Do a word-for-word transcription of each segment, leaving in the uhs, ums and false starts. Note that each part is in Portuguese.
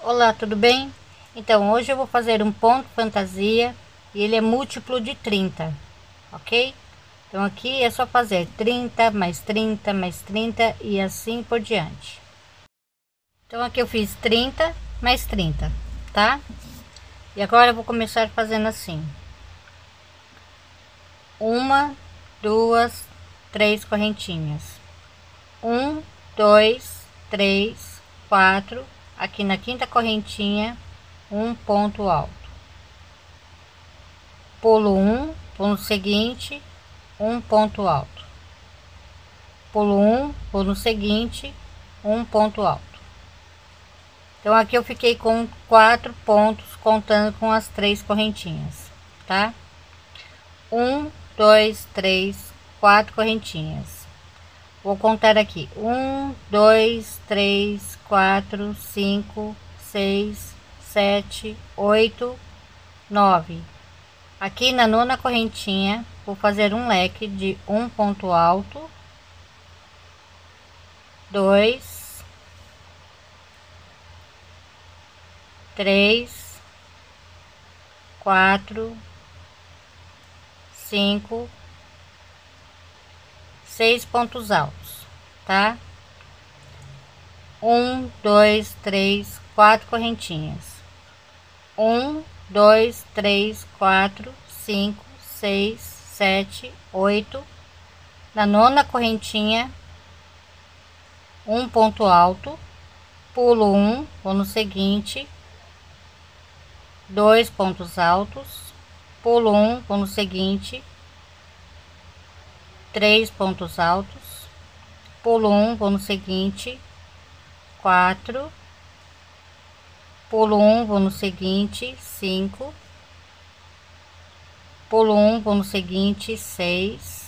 Olá, tudo bem? Então, hoje eu vou fazer um ponto fantasia e ele é múltiplo de trinta, ok? Então, aqui é só fazer trinta mais trinta mais trinta e assim por diante. Então, aqui eu fiz trinta mais trinta, tá? E agora eu vou começar fazendo assim: uma, duas, três correntinhas. Um, dois, três, quatro. Aqui na quinta correntinha, um ponto alto. Pulo um, pulo seguinte, um ponto alto. Pulo um, pulo seguinte, um ponto alto. Então aqui eu fiquei com quatro pontos contando com as três correntinhas, tá? Um, dois, três, quatro correntinhas. Vou contar aqui: um, dois, três, quatro, cinco, seis, sete, oito, nove. Aqui na nona correntinha vou fazer um leque de um ponto alto, dois, três, quatro, cinco, seis pontos altos, tá? Um, dois, três, quatro correntinhas. Um, dois, três, quatro, cinco, seis, sete, oito. Na nona correntinha, um ponto alto, pulo um, vou no seguinte, dois pontos altos, pulo um, vou no seguinte, três pontos altos, pulo um, vou no seguinte, quatro, pulo um, vou no seguinte, cinco, pulo um, vou no seguinte, seis,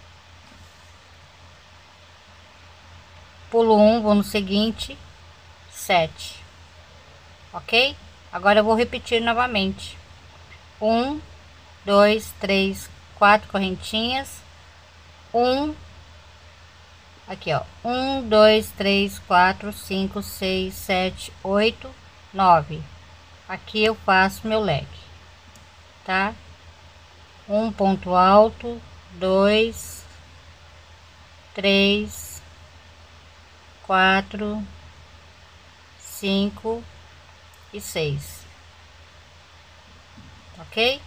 pulo um, vou no seguinte, sete, ok? Agora eu vou repetir novamente: um, dois, três, quatro correntinhas, um, aqui ó, um, dois, três, quatro, cinco, seis, sete, oito, nove. Aqui eu faço meu leque, tá? Um ponto alto, dois, três, quatro, cinco e seis, ok?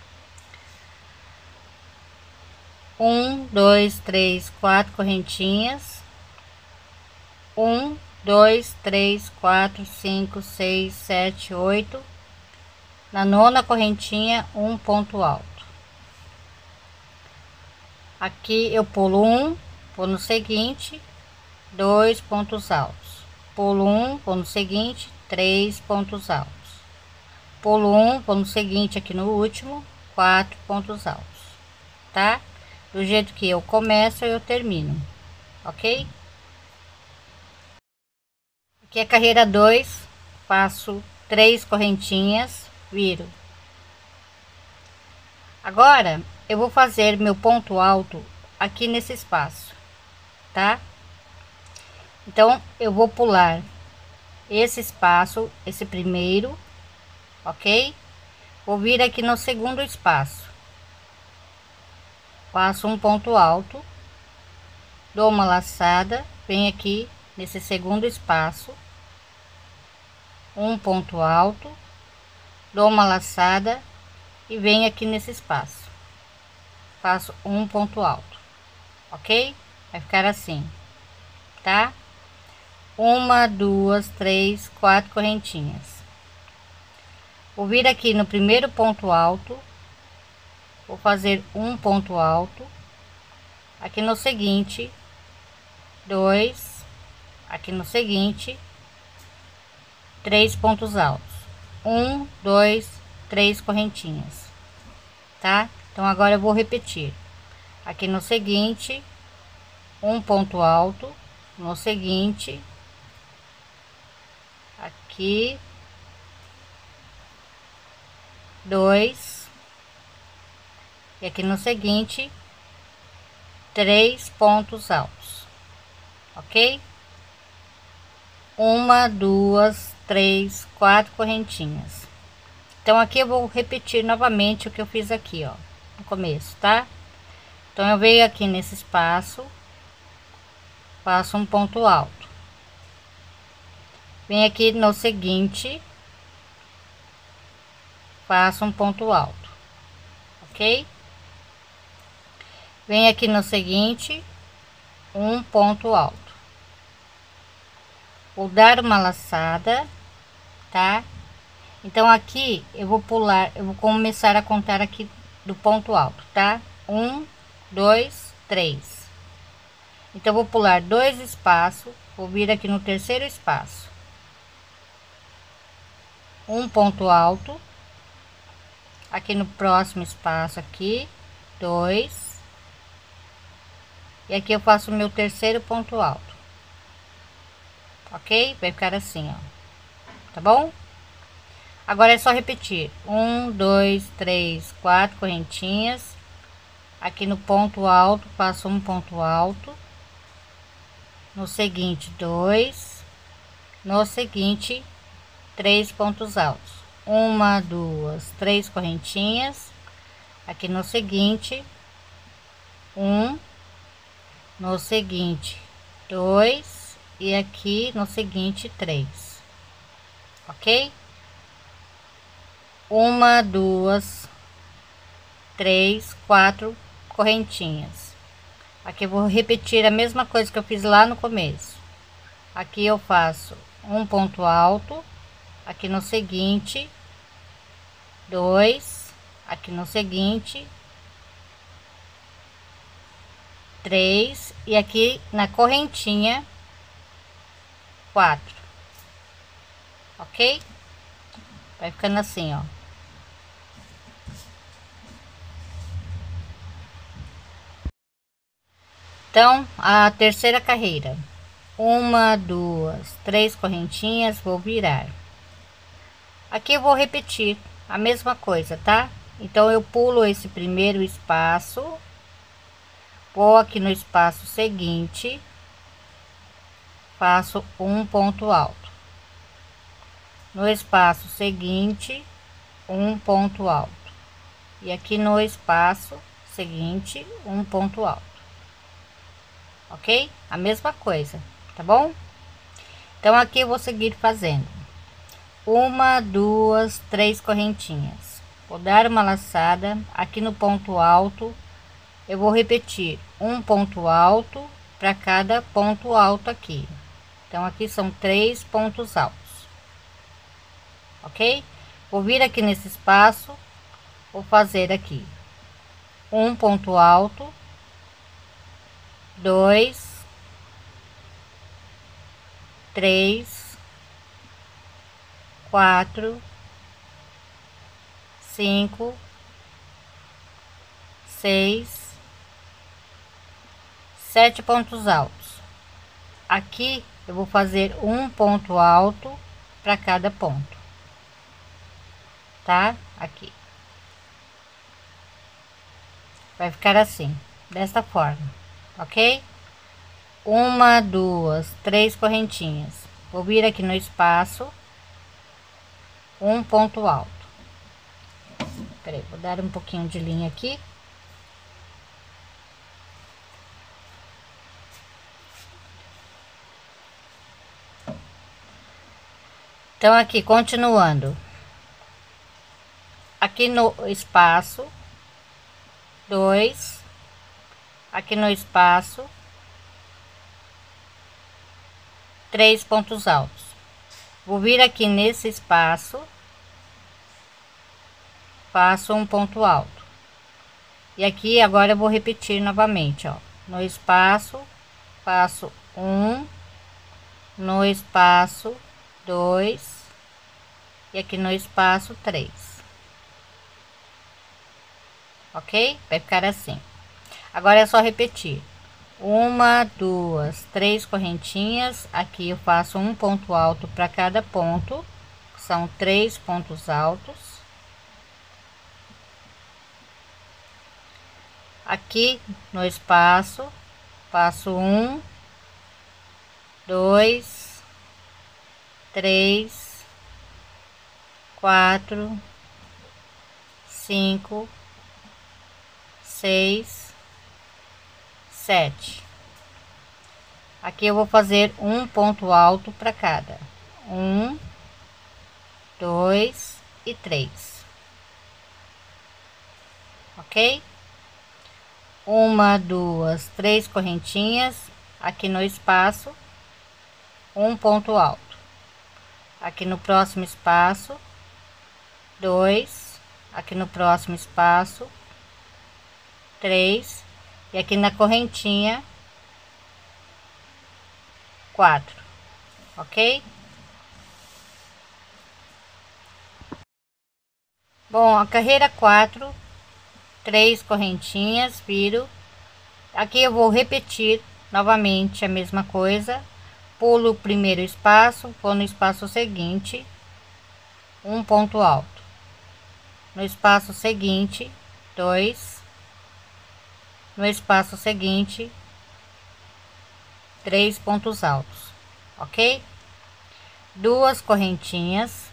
Um, dois, três, quatro correntinhas. Um, dois, três, quatro, cinco, seis, sete, oito. Na nona correntinha, um ponto alto. Aqui eu pulo um, vou no seguinte, dois pontos altos. Pulo um, vou no seguinte, três pontos altos. Pulo um, vou no seguinte, aqui no último, quatro pontos altos, tá? Do jeito que eu começo, eu termino, ok? Aqui é carreira dois, faço três correntinhas, viro. Agora eu vou fazer meu ponto alto aqui nesse espaço, tá? Então eu vou pular esse espaço, esse primeiro, ok? Vou vir aqui no segundo espaço, faço um ponto alto, dou uma laçada, venho aqui nesse segundo espaço, um ponto alto, dou uma laçada e venho aqui nesse espaço, faço um ponto alto, ok? Vai ficar assim, tá? Uma, duas, três, quatro correntinhas. Vou vir aqui no primeiro ponto alto, vou fazer um ponto alto, aqui no seguinte, dois, aqui no seguinte, três pontos altos, um, dois, três correntinhas, tá? Então agora eu vou repetir aqui no seguinte, um ponto alto, no seguinte, aqui, dois, e aqui no seguinte, três pontos altos, ok? uma, duas, três, quatro correntinhas. Então aqui eu vou repetir novamente o que eu fiz aqui, ó, no começo, tá? Então eu venho aqui nesse espaço, faço um ponto alto, venho aqui no seguinte, faço um ponto alto, ok? Venho aqui no seguinte, um ponto alto, vou dar uma laçada, tá? Então aqui eu vou pular, eu vou começar a contar aqui do ponto alto, tá? Um, dois, três. Então vou pular dois espaços, vou vir aqui no terceiro espaço, um ponto alto, aqui no próximo espaço aqui, dois, e aqui eu faço o meu terceiro ponto alto, ok? Vai ficar assim, ó, tá bom? Agora é só repetir, um, dois, três, quatro correntinhas, aqui no ponto alto faço um ponto alto, no seguinte dois, no seguinte três pontos altos, uma, duas, três correntinhas, aqui no seguinte um, no seguinte dois e aqui no seguinte três, ok? Uma, duas, três, quatro correntinhas. Aqui eu vou repetir a mesma coisa que eu fiz lá no começo. Aqui eu faço um ponto alto, aqui no seguinte dois, aqui no seguinte três e aqui na correntinha quatro, ok? Vai ficando assim, ó. Então a terceira carreira, uma, duas, três correntinhas, vou virar. Aqui eu vou repetir a mesma coisa, tá? Então eu pulo esse primeiro espaço, vou aqui no espaço seguinte, faço um ponto alto, no espaço seguinte um ponto alto, e aqui no espaço seguinte um ponto alto, ok? A mesma coisa, tá bom? Então aqui eu vou seguir fazendo uma, duas, três correntinhas, vou dar uma laçada aqui no ponto alto, eu vou repetir um ponto alto para cada ponto alto aqui. Então aqui são três pontos altos, ok? Vou vir aqui nesse espaço, vou fazer aqui um ponto alto, dois, três, quatro, cinco, seis, sete pontos altos. Aqui eu vou fazer um ponto alto para cada ponto, tá? Aqui vai ficar assim, desta forma, ok? Uma, duas, três correntinhas, vou vir aqui no espaço, um ponto alto. Peraí, vou dar um pouquinho de linha aqui. Então aqui continuando, aqui no espaço dois, aqui no espaço três pontos altos, vou vir aqui nesse espaço, faço um ponto alto, e aqui agora eu vou repetir novamente, ó, no espaço faço um, no espaço dois e aqui no espaço três, ok? Vai ficar assim. Agora é só repetir uma, duas, três correntinhas, aqui eu faço um ponto alto para cada ponto, são três pontos altos. Aqui no espaço faço um, dois, três, quatro, cinco, seis, sete. Aqui eu vou fazer um ponto alto para cada. Um, dois e três. Ok? Uma, duas, três correntinhas aqui no espaço, um ponto alto. Aqui no próximo espaço, dois. Aqui no próximo espaço, três. E aqui na correntinha, quatro. Ok? Bom, a carreira quatro, três correntinhas, viro. Aqui eu vou repetir novamente a mesma coisa. Pulo o primeiro espaço, vou no espaço seguinte, um ponto alto. No espaço seguinte, dois. No espaço seguinte, três pontos altos, ok? Duas correntinhas.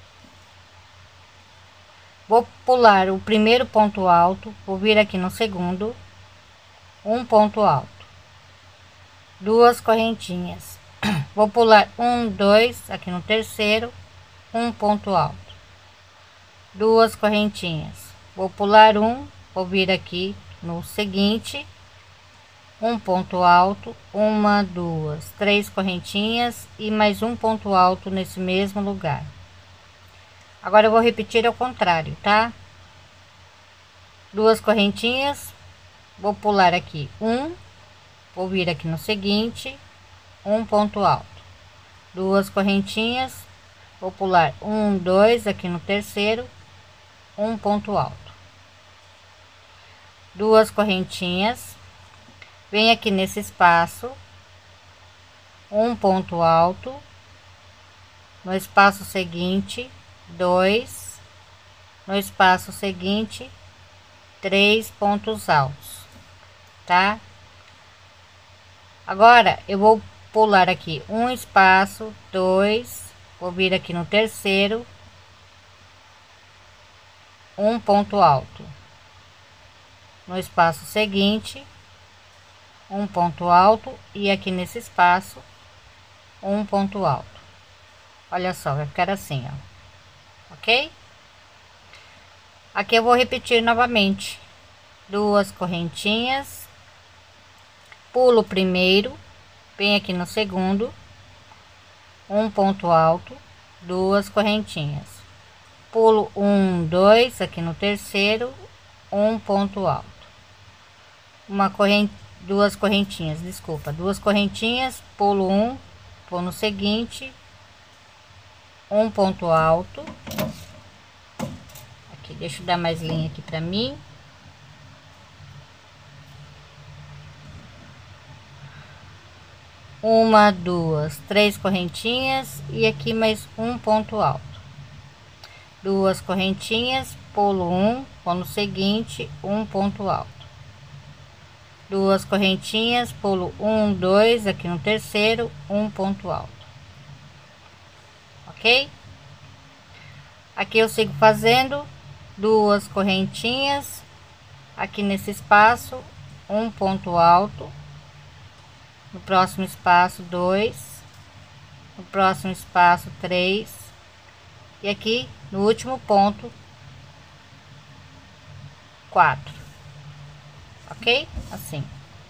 Vou pular o primeiro ponto alto, vou vir aqui no segundo, um ponto alto, duas correntinhas. Vou pular um, dois, aqui no terceiro, um ponto alto, duas correntinhas. Vou pular um, vou vir aqui no seguinte, um ponto alto, uma, duas, três correntinhas e mais um ponto alto nesse mesmo lugar. Agora eu vou repetir ao contrário, tá? Duas correntinhas, vou pular aqui um, vou vir aqui no seguinte, um ponto alto, duas correntinhas, vou pular um, dois aqui no terceiro, um ponto alto, duas correntinhas, vem aqui nesse espaço, um ponto alto, no espaço seguinte, dois, no espaço seguinte, três pontos altos, tá? Agora eu vou pular aqui um espaço, dois, vou vir aqui no terceiro, um ponto alto, no espaço seguinte, um ponto alto e aqui nesse espaço, um ponto alto. Olha só, vai ficar assim, ó. Ok? Aqui eu vou repetir novamente. Duas correntinhas, pulo o primeiro, vem aqui no segundo, um ponto alto, duas correntinhas, pulo um, dois aqui no terceiro, um ponto alto, uma corrente, duas correntinhas, desculpa, duas correntinhas, pulo um, vou no seguinte, um ponto alto. Aqui, deixa eu dar mais linha aqui para mim. Uma, duas, três correntinhas e aqui mais um ponto alto. Duas correntinhas, pulo um, vou no seguinte, um ponto alto. Duas correntinhas, pulo um, dois aqui no terceiro, um ponto alto. Ok? Aqui eu sigo fazendo duas correntinhas, aqui nesse espaço, um ponto alto, no próximo espaço, dois, no próximo espaço, três, e aqui no último ponto, quatro, ok? Assim.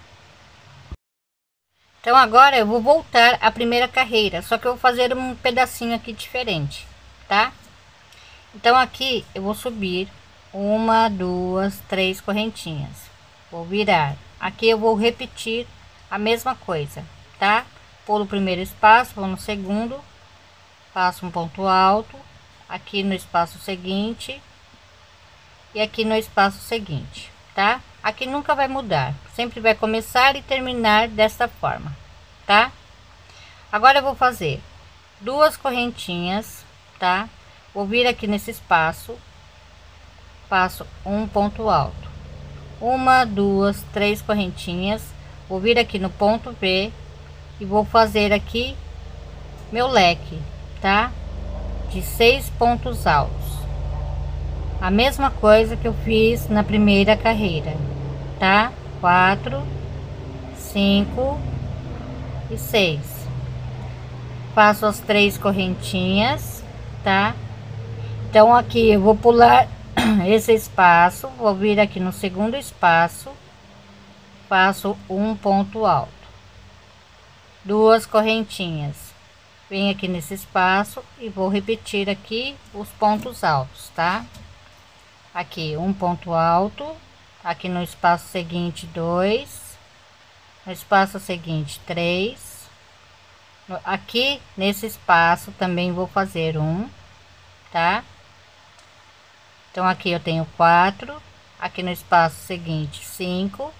Então agora eu vou voltar à primeira carreira, só que eu vou fazer um pedacinho aqui diferente, tá? Então aqui eu vou subir uma, duas, três correntinhas, vou virar. Aqui eu vou repetir a mesma coisa, tá? Pulo o primeiro espaço, vou no segundo, faço um ponto alto, aqui no espaço seguinte e aqui no espaço seguinte, tá? Aqui nunca vai mudar, sempre vai começar e terminar desta forma, tá? Agora eu vou fazer duas correntinhas, tá? Vou vir aqui nesse espaço, faço um ponto alto, uma, duas, três correntinhas, vou vir aqui no ponto V e vou fazer aqui meu leque, tá? De seis pontos altos, a mesma coisa que eu fiz na primeira carreira, tá? Quatro, cinco e seis. Faço as três correntinhas, tá? Então aqui eu vou pular esse espaço, vou vir aqui no segundo espaço, faço um ponto alto, duas correntinhas, venho aqui nesse espaço e vou repetir aqui os pontos altos, tá? Aqui um ponto alto, aqui no espaço seguinte dois, no espaço seguinte três, aqui nesse espaço também vou fazer um, tá? Então aqui eu tenho quatro, aqui no espaço seguinte cinco,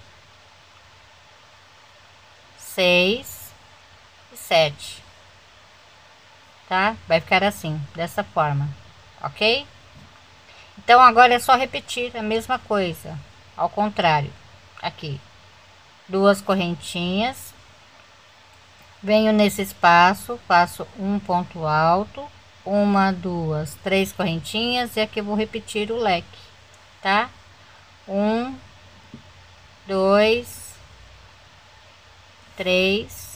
seis e sete, tá? Vai ficar assim, dessa forma, ok? Então agora é só repetir a mesma coisa, ao contrário. Aqui duas correntinhas, venho nesse espaço, faço um ponto alto, uma, duas, três correntinhas, e aqui eu vou repetir o leque, tá? Um, dois, três,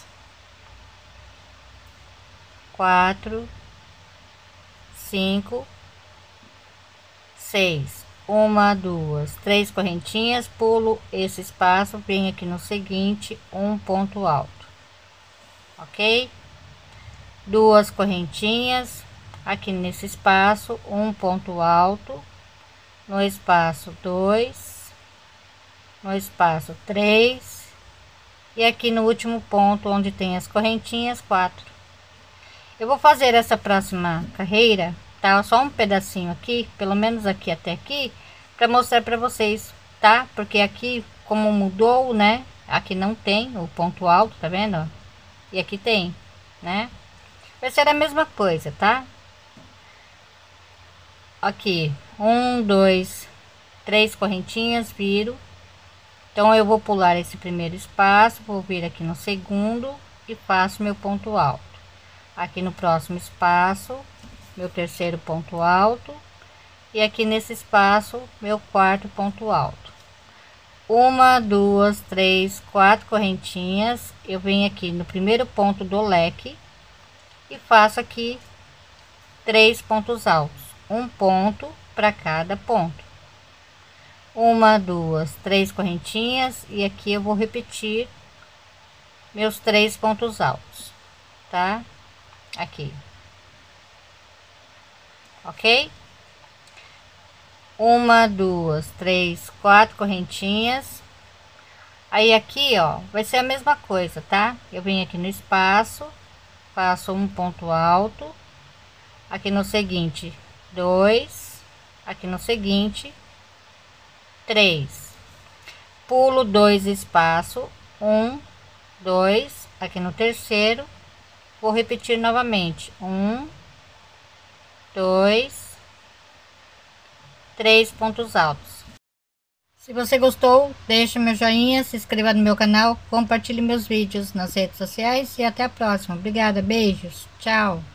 quatro, cinco, seis, uma, duas, três correntinhas, pulo esse espaço, venho aqui no seguinte, um ponto alto, ok? Duas correntinhas, aqui nesse espaço, um ponto alto, no espaço dois, no espaço três, e aqui no último ponto onde tem as correntinhas, quatro. Eu vou fazer essa próxima carreira, tá? Só um pedacinho aqui, pelo menos aqui até aqui, para mostrar para vocês, tá? Porque aqui, como mudou, né? Aqui não tem o ponto alto, tá vendo? Ó? E aqui tem, né? Vai ser a mesma coisa, tá? Aqui, um, dois, três correntinhas, viro. Então eu vou pular esse primeiro espaço, vou vir aqui no segundo e faço meu ponto alto. Aqui no próximo espaço, meu terceiro ponto alto, e aqui nesse espaço meu quarto ponto alto. Uma, duas, três, quatro correntinhas, eu venho aqui no primeiro ponto do leque e faço aqui três pontos altos, um ponto para cada ponto. Uma, duas, três correntinhas, e aqui eu vou repetir meus três pontos altos, tá? Aqui, ok? Uma, duas, três, quatro correntinhas. Aí aqui, ó, vai ser a mesma coisa, tá? Eu venho aqui no espaço, faço um ponto alto, aqui no seguinte dois, aqui no seguinte três, pulo dois espaço, um, dois, aqui no terceiro, vou repetir novamente, um, dois, três pontos altos. Se você gostou, deixe meu joinha, se inscreva no meu canal, compartilhe meus vídeos nas redes sociais e até a próxima. Obrigada, beijos, tchau.